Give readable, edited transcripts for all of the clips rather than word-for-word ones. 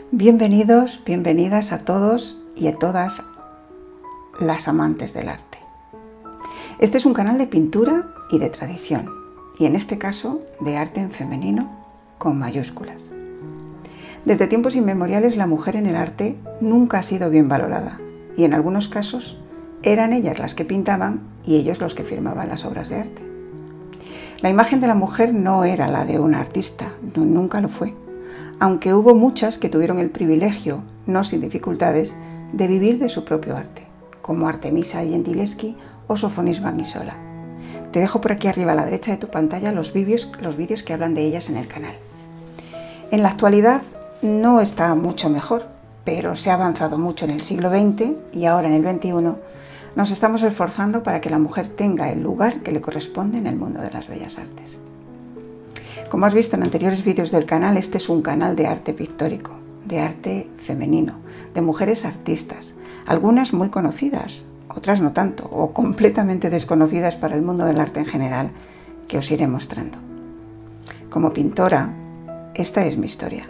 Bienvenidos, bienvenidas a todos y a todas las amantes del arte. Este es un canal de pintura y de tradición, y en este caso de arte en femenino con mayúsculas. Desde tiempos inmemoriales la mujer en el arte nunca ha sido bien valorada, y en algunos casos eran ellas las que pintaban y ellos los que firmaban las obras de arte. La imagen de la mujer no era la de una artista, nunca lo fue, aunque hubo muchas que tuvieron el privilegio, no sin dificultades, de vivir de su propio arte, como Artemisa Gentileschi o Sofonis Vanguissola. Te dejo por aquí arriba a la derecha de tu pantalla los vídeos que hablan de ellas en el canal. En la actualidad no está mucho mejor, pero se ha avanzado mucho en el siglo XX y ahora en el XXI nos estamos esforzando para que la mujer tenga el lugar que le corresponde en el mundo de las bellas artes. Como has visto en anteriores vídeos del canal, este es un canal de arte pictórico, de arte femenino, de mujeres artistas, algunas muy conocidas, otras no tanto, o completamente desconocidas para el mundo del arte en general, que os iré mostrando. Como pintora, esta es mi historia.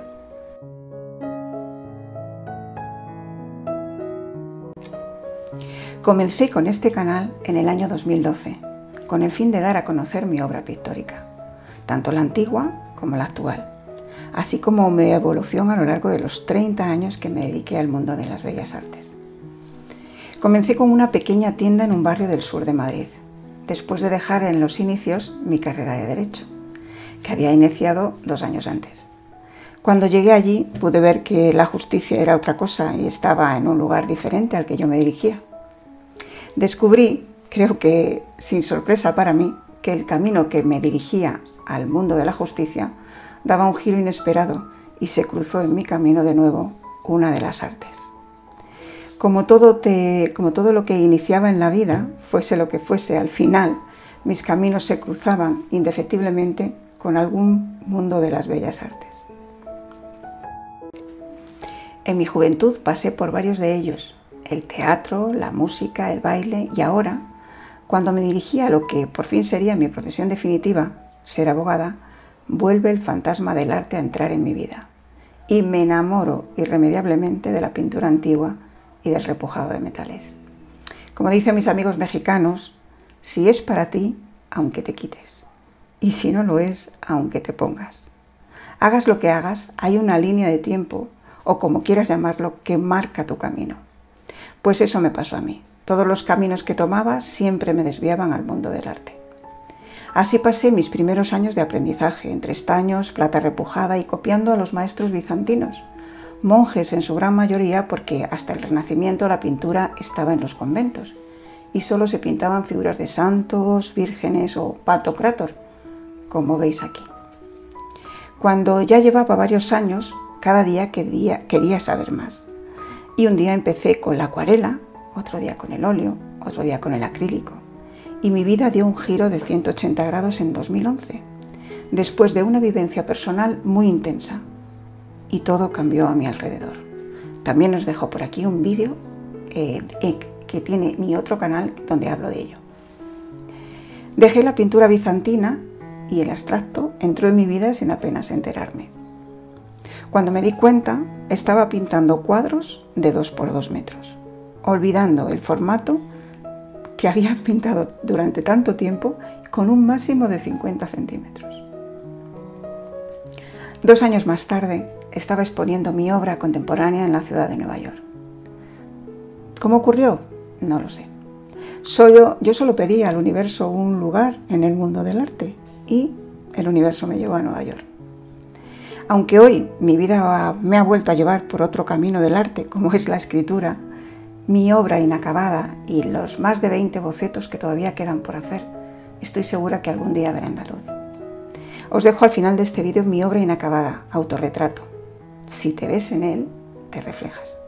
Comencé con este canal en el año 2012, con el fin de dar a conocer mi obra pictórica, tanto la antigua como la actual, así como mi evolución a lo largo de los 30 años que me dediqué al mundo de las bellas artes. Comencé con una pequeña tienda en un barrio del sur de Madrid, después de dejar en los inicios mi carrera de Derecho, que había iniciado 2 años antes. Cuando llegué allí pude ver que la justicia era otra cosa y estaba en un lugar diferente al que yo me dirigía. Descubrí, creo que sin sorpresa para mí, que el camino que me dirigía al mundo de la justicia daba un giro inesperado y se cruzó en mi camino de nuevo una de las artes. Como todo lo que iniciaba en la vida, fuese lo que fuese, al final mis caminos se cruzaban indefectiblemente con algún mundo de las bellas artes. En mi juventud pasé por varios de ellos, el teatro, la música, el baile, y ahora, cuando me dirigía a lo que por fin sería mi profesión definitiva, ser abogada, vuelve el fantasma del arte a entrar en mi vida y me enamoro irremediablemente de la pintura antigua y del repujado de metales. Como dicen mis amigos mexicanos, si es para ti, aunque te quites, y si no lo es, aunque te pongas. Hagas lo que hagas, hay una línea de tiempo, o como quieras llamarlo, que marca tu camino. Pues eso me pasó a mí. Todos los caminos que tomaba siempre me desviaban al mundo del arte. Así pasé mis primeros años de aprendizaje, entre estaños, plata repujada y copiando a los maestros bizantinos, monjes en su gran mayoría porque hasta el Renacimiento la pintura estaba en los conventos y solo se pintaban figuras de santos, vírgenes o pantocrátor, como veis aquí. Cuando ya llevaba varios años, cada día quería saber más. Y un día empecé con la acuarela, otro día con el óleo, otro día con el acrílico. Y mi vida dio un giro de 180 grados en 2011, después de una vivencia personal muy intensa. Y todo cambió a mi alrededor. También os dejo por aquí un vídeo que tiene mi otro canal donde hablo de ello. Dejé la pintura bizantina y el abstracto entró en mi vida sin apenas enterarme. Cuando me di cuenta, estaba pintando cuadros de 2 por 2 metros, olvidando el formato que había pintado durante tanto tiempo con un máximo de 50 centímetros. 2 años más tarde, estaba exponiendo mi obra contemporánea en la ciudad de Nueva York. ¿Cómo ocurrió? No lo sé. Yo solo pedí al universo un lugar en el mundo del arte y el universo me llevó a Nueva York. Aunque hoy mi vida me ha vuelto a llevar por otro camino del arte, como es la escritura, mi obra inacabada y los más de 20 bocetos que todavía quedan por hacer, estoy segura que algún día verán la luz. Os dejo al final de este vídeo mi obra inacabada, autorretrato. Si te ves en él, te reflejas.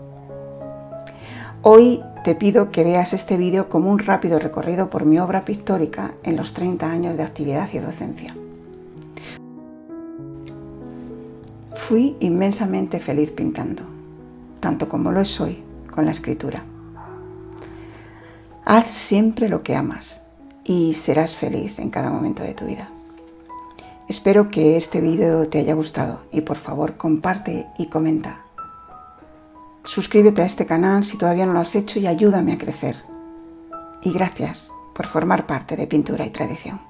Hoy te pido que veas este vídeo como un rápido recorrido por mi obra pictórica en los 30 años de actividad y docencia. Fui inmensamente feliz pintando, tanto como lo es hoy con la escritura. Haz siempre lo que amas y serás feliz en cada momento de tu vida. Espero que este vídeo te haya gustado y por favor comparte y comenta. Suscríbete a este canal si todavía no lo has hecho y ayúdame a crecer. Y gracias por formar parte de Pintura y Tradición.